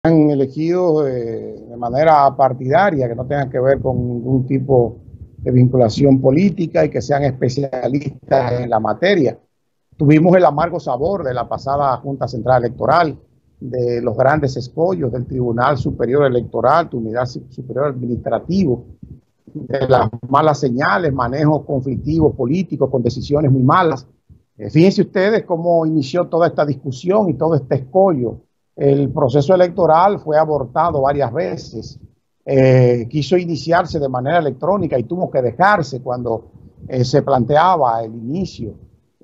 elegidos de manera partidaria, que no tengan que ver con ningún tipo de vinculación política y que sean especialistas en la materia. Tuvimos el amargo sabor de la pasada Junta Central Electoral, de los grandes escollos del Tribunal Superior Electoral, Tribunal Superior Administrativo, de las malas señales, manejos conflictivos políticos con decisiones muy malas. Fíjense ustedes cómo inició toda esta discusión y todo este escollo. El proceso electoral fue abortado varias veces. Quiso iniciarse de manera electrónica y tuvo que dejarse cuando se planteaba el inicio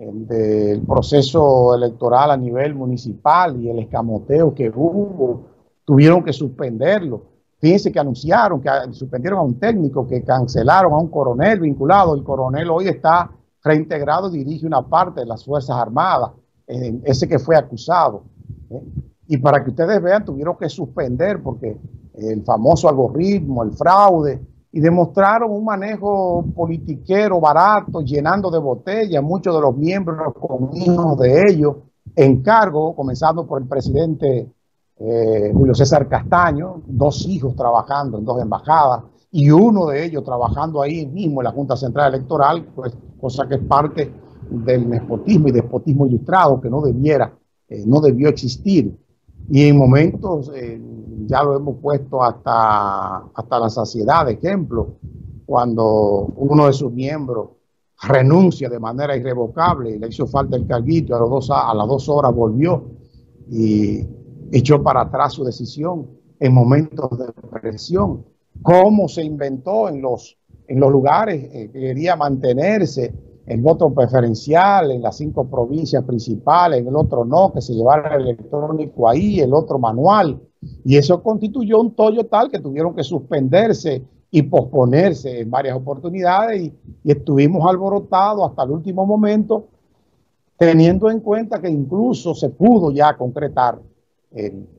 del proceso electoral a nivel municipal, y el escamoteo que hubo, tuvieron que suspenderlo. Fíjense que anunciaron que suspendieron a un técnico, que cancelaron a un coronel vinculado. El coronel hoy está reintegrado, dirige una parte de las Fuerzas Armadas, ese que fue acusado. Y para que ustedes vean, tuvieron que suspender porque el famoso algoritmo, el fraude, y demostraron un manejo politiquero barato, llenando de botellas muchos de los miembros con hijos de ellos en cargo, comenzando por el presidente Julio César Castaño, 2 hijos trabajando en 2 embajadas y uno de ellos trabajando ahí mismo en la Junta Central Electoral, pues, cosa que es parte del nepotismo y despotismo ilustrado que no debió existir. Y en momentos, ya lo hemos puesto hasta la saciedad de ejemplo, cuando uno de sus miembros renuncia de manera irrevocable y le hizo falta el carguito, a las 2 horas volvió y echó para atrás su decisión en momentos de presión. Cómo se inventó en los lugares que quería mantenerse el voto preferencial en las 5 provincias principales, en el otro no, que se llevara el electrónico ahí, el otro manual. Y eso constituyó un tollo tal que tuvieron que suspenderse y posponerse en varias oportunidades y estuvimos alborotados hasta el último momento, teniendo en cuenta que incluso se pudo ya concretar el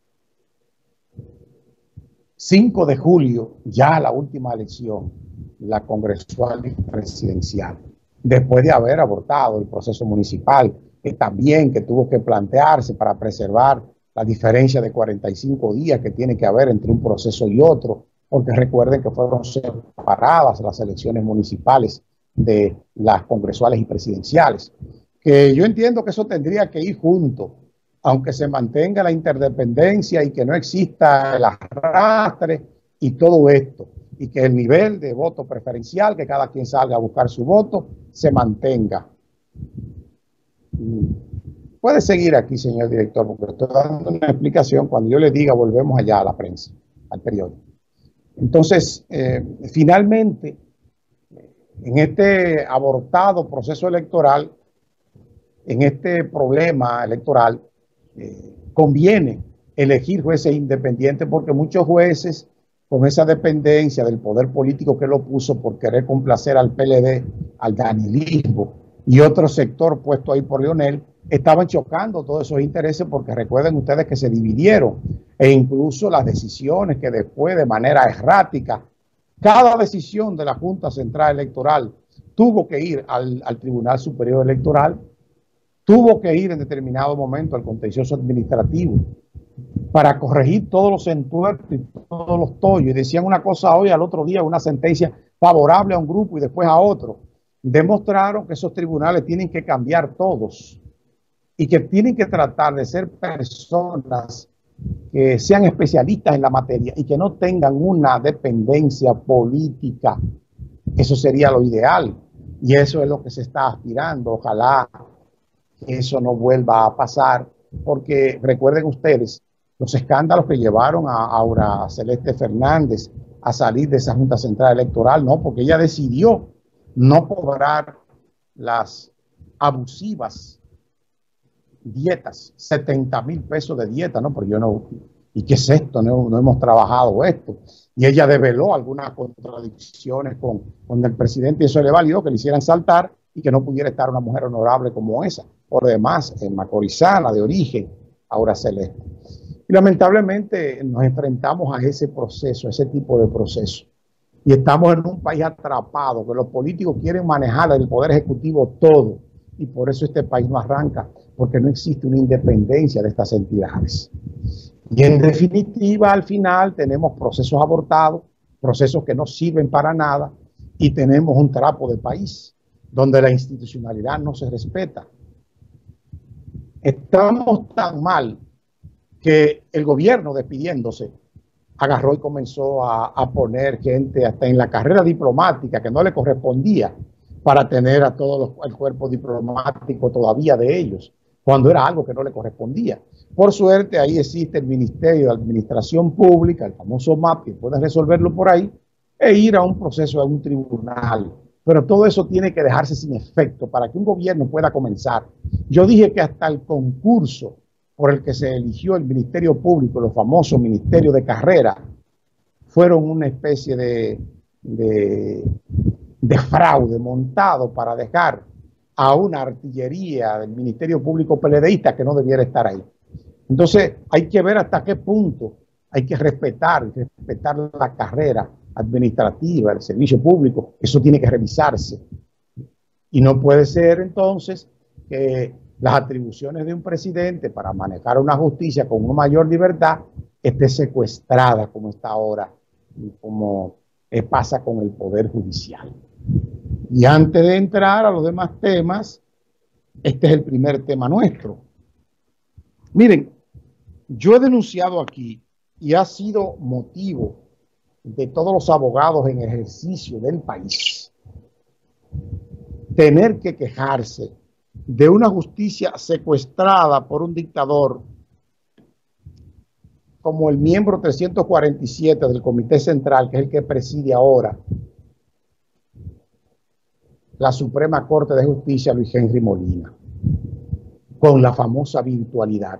5 de julio, ya la última elección, la congresual y presidencial, después de haber abortado el proceso municipal, que también que tuvo que plantearse para preservar la diferencia de 45 días que tiene que haber entre un proceso y otro, porque recuerden que fueron separadas las elecciones municipales de las congresuales y presidenciales, que yo entiendo que eso tendría que ir junto, aunque se mantenga la interdependencia y que no exista el arrastre y todo esto, y que el nivel de voto preferencial, que cada quien salga a buscar su voto, se mantenga. Puede seguir aquí, señor director, porque estoy dando una explicación. Cuando yo le diga, volvemos allá a la prensa, al periódico. Entonces, finalmente, en este abortado proceso electoral, en este problema electoral, conviene elegir jueces independientes, porque muchos jueces, con esa dependencia del poder político que lo puso por querer complacer al PLD, al danilismo y otro sector puesto ahí por Leonel, estaban chocando todos esos intereses, porque recuerden ustedes que se dividieron, e incluso las decisiones que después, de manera errática, cada decisión de la Junta Central Electoral tuvo que ir al Tribunal Superior Electoral, tuvo que ir en determinado momento al contencioso administrativo para corregir todos los entuertos y todos los tollos. Y decían una cosa hoy, al otro día una sentencia favorable a un grupo y después a otro. Demostraron que esos tribunales tienen que cambiar todos y que tienen que tratar de ser personas que sean especialistas en la materia y que no tengan una dependencia política. Eso sería lo ideal y eso es lo que se está aspirando. Ojalá que eso no vuelva a pasar, porque recuerden ustedes los escándalos que llevaron a Aura Celeste Fernández a salir de esa Junta Central Electoral, no, porque ella decidió no cobrar las abusivas dietas, 70,000 pesos de dieta, ¿no? Pero yo no, ¿y qué es esto? No hemos trabajado esto. Y ella develó algunas contradicciones con el presidente y eso le valió que le hicieran saltar y que no pudiera estar una mujer honorable como esa. Por demás, macorizana de origen, Aura Celeste. Y lamentablemente nos enfrentamos a ese proceso, a ese tipo de proceso. Y estamos en un país atrapado, que los políticos quieren manejar el poder ejecutivo todo. Y por eso este país no arranca, porque no existe una independencia de estas entidades. Y en definitiva, al final tenemos procesos abortados, procesos que no sirven para nada, y tenemos un trapo de país donde la institucionalidad no se respeta. Estamos tan mal que el gobierno, despidiéndose, agarró y comenzó a poner gente hasta en la carrera diplomática que no le correspondía para tener a todo el cuerpo diplomático todavía de ellos, cuando era algo que no le correspondía. Por suerte, ahí existe el Ministerio de Administración Pública, el famoso MAP, que puede resolverlo por ahí, e ir a un proceso a un tribunal. Pero todo eso tiene que dejarse sin efecto para que un gobierno pueda comenzar. Yo dije que hasta el concurso por el que se eligió el Ministerio Público, los famosos ministerios de carrera, fueron una especie de fraude montado para dejar a una artillería del Ministerio Público PLDista que no debiera estar ahí. Entonces hay que ver hasta qué punto hay que respetar la carrera administrativa, el servicio público. Eso tiene que revisarse. Y no puede ser entonces que las atribuciones de un presidente para manejar una justicia con una mayor libertad esté secuestrada como está ahora, como pasa con el Poder Judicial. Y antes de entrar a los demás temas, este es el primer tema nuestro. Miren, yo he denunciado aquí y ha sido motivo de todos los abogados en ejercicio del país tener que quejarse de una justicia secuestrada por un dictador como el miembro 347 del Comité Central, que es el que preside ahora la Suprema Corte de Justicia, Luis Henry Molina, con la famosa virtualidad.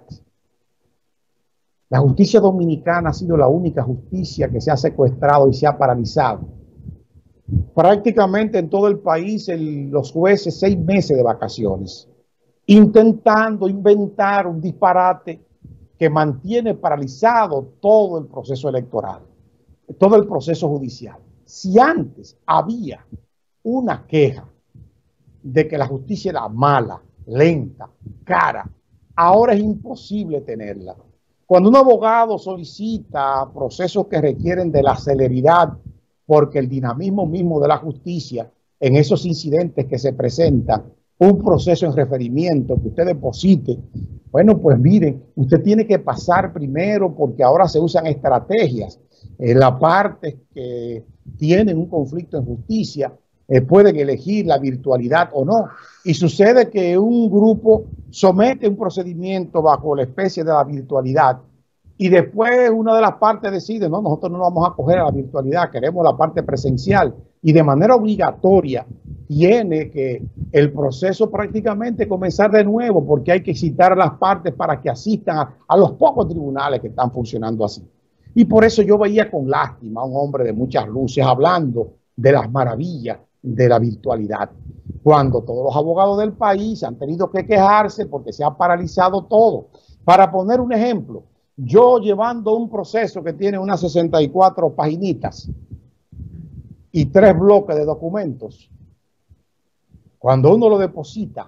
La justicia dominicana ha sido la única justicia que se ha secuestrado y se ha paralizado. Prácticamente en todo el país los jueces 6 meses de vacaciones, intentando inventar un disparate que mantiene paralizado todo el proceso electoral, todo el proceso judicial. Si antes había una queja de que la justicia era mala, lenta, cara, ahora es imposible tenerla. Cuando un abogado solicita procesos que requieren de la celeridad, porque el dinamismo mismo de la justicia, en esos incidentes que se presentan, un proceso en referimiento que usted deposite, bueno, pues miren, usted tiene que pasar primero porque ahora se usan estrategias. La parte que tienen un conflicto en justicia pueden elegir la virtualidad o no. Y sucede que un grupo somete un procedimiento bajo la especie de la virtualidad y después una de las partes decide, no, nosotros no vamos a coger a la virtualidad, queremos la parte presencial. Y de manera obligatoria tiene que el proceso prácticamente comenzar de nuevo porque hay que citar a las partes para que asistan a los pocos tribunales que están funcionando así. Y por eso yo veía con lástima a un hombre de muchas luces hablando de las maravillas de la virtualidad, cuando todos los abogados del país han tenido que quejarse porque se ha paralizado todo. Para poner un ejemplo, yo llevando un proceso que tiene unas 64 paginitas y 3 bloques de documentos, cuando uno lo deposita,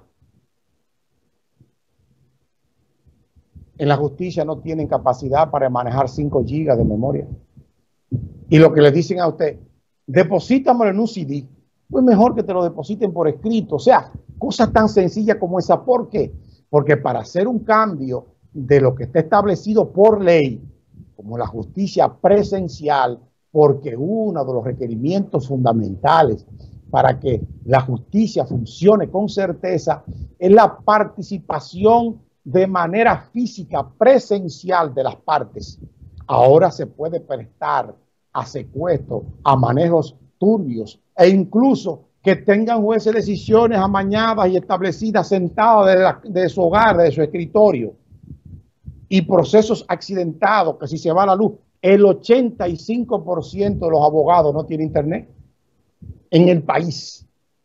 en la justicia no tienen capacidad para manejar 5 gigas de memoria. Y lo que le dicen a usted, deposítamelo en un CD, pues mejor que te lo depositen por escrito. O sea, cosas tan sencillas como esa. ¿Por qué? Porque para hacer un cambio de lo que está establecido por ley, como la justicia presencial, porque uno de los requerimientos fundamentales para que la justicia funcione con certeza es la participación de manera física presencial de las partes. Ahora se puede prestar a secuestro, a manejos turbios e incluso que tengan jueces decisiones amañadas y establecidas sentados de su hogar, de su escritorio, y procesos accidentados que si se va la luz, el 85% de los abogados no tiene internet en el país.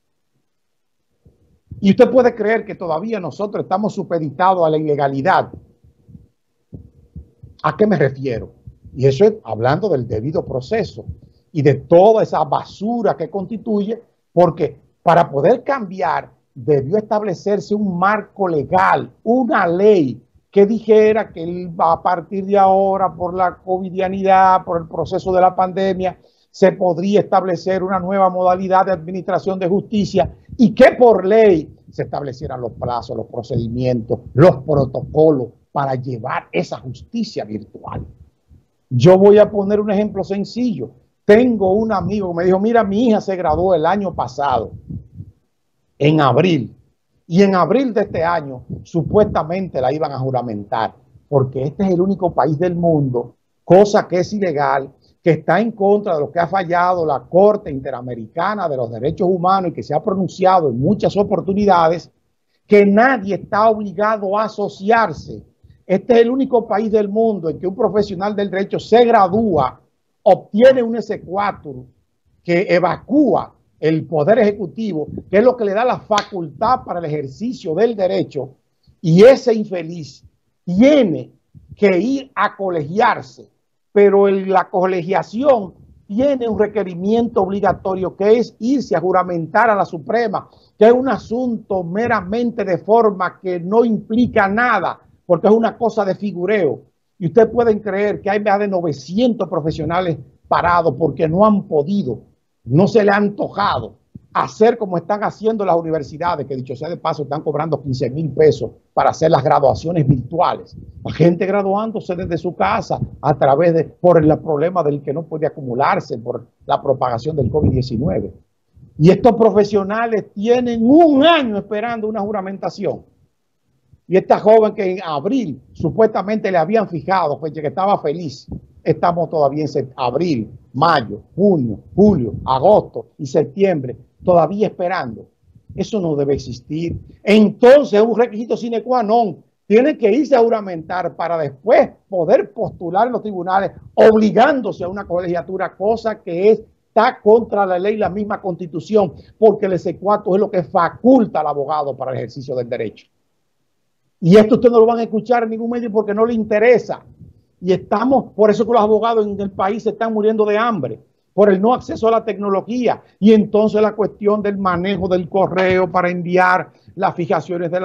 Y usted puede creer que todavía nosotros estamos supeditados a la ilegalidad. ¿A qué me refiero? Y eso es hablando del debido proceso y de toda esa basura que constituye, porque para poder cambiar debió establecerse un marco legal, una ley que dijera que él va a partir de ahora, por la covidianidad, por el proceso de la pandemia, se podría establecer una nueva modalidad de administración de justicia y que por ley se establecieran los plazos, los procedimientos, los protocolos para llevar esa justicia virtual. Yo voy a poner un ejemplo sencillo. Tengo un amigo que me dijo, mira, mi hija se graduó el año pasado, en abril, y en abril de este año supuestamente la iban a juramentar, porque este es el único país del mundo, cosa que es ilegal, que está en contra de lo que ha fallado la Corte Interamericana de los Derechos Humanos y que se ha pronunciado en muchas oportunidades, que nadie está obligado a asociarse. Este es el único país del mundo en que un profesional del derecho se gradúa, obtiene un exequatur que evacúa el Poder Ejecutivo, que es lo que le da la facultad para el ejercicio del derecho, y ese infeliz tiene que ir a colegiarse, pero la colegiación tiene un requerimiento obligatorio que es irse a juramentar a la Suprema, que es un asunto meramente de forma que no implica nada, porque es una cosa de figureo. Y ustedes pueden creer que hay más de 900 profesionales parados porque no han podido, no se le ha antojado hacer como están haciendo las universidades, que dicho sea de paso están cobrando 15,000 pesos para hacer las graduaciones virtuales. La gente graduándose desde su casa a través de, por el problema del que no puede acumularse, por la propagación del COVID-19. Y estos profesionales tienen un año esperando una juramentación. Y esta joven que en abril supuestamente le habían fijado, pues que estaba feliz. Estamos todavía en abril, mayo, junio, julio, agosto y septiembre, todavía esperando. Eso no debe existir. Entonces es un requisito sine qua non. Tiene que irse a juramentar para después poder postular en los tribunales obligándose a una colegiatura, cosa que está contra la ley, la misma Constitución, porque el exequatur es lo que faculta al abogado para el ejercicio del derecho. Y esto ustedes no lo van a escuchar en ningún medio porque no le interesa. Y estamos, por eso que los abogados en el país se están muriendo de hambre, por el no acceso a la tecnología. Y entonces la cuestión del manejo del correo para enviar las fijaciones de la